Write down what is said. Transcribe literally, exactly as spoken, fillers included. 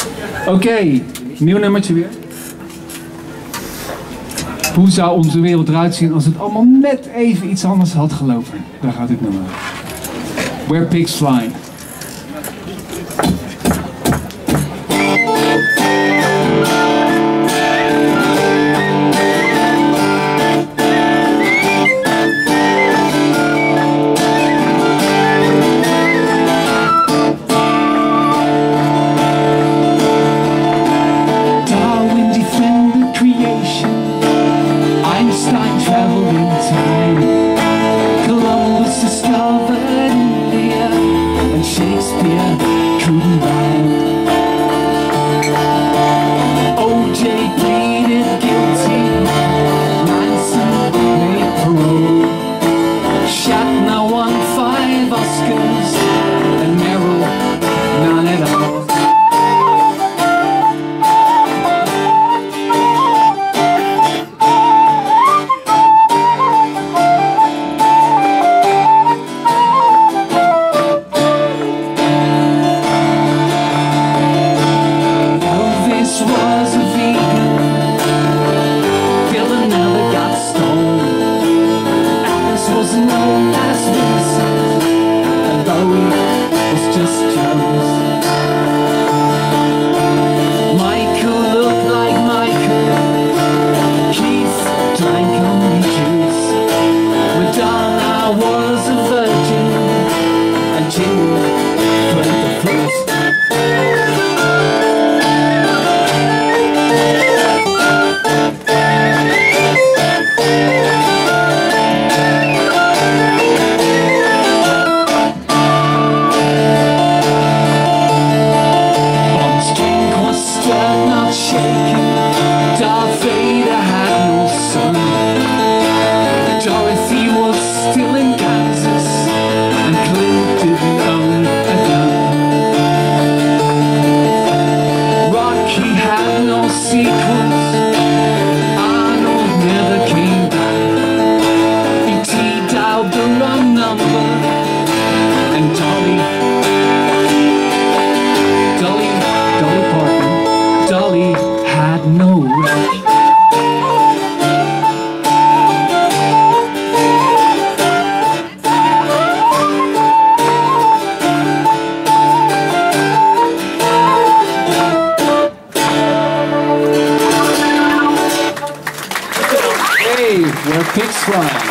Oké, okay, nieuw nummertje weer. Hoe zou onze wereld eruit zien als het allemaal net even iets anders had gelopen? Daar gaat dit nummer. Where Pigs Fly. Where Pigs Fly.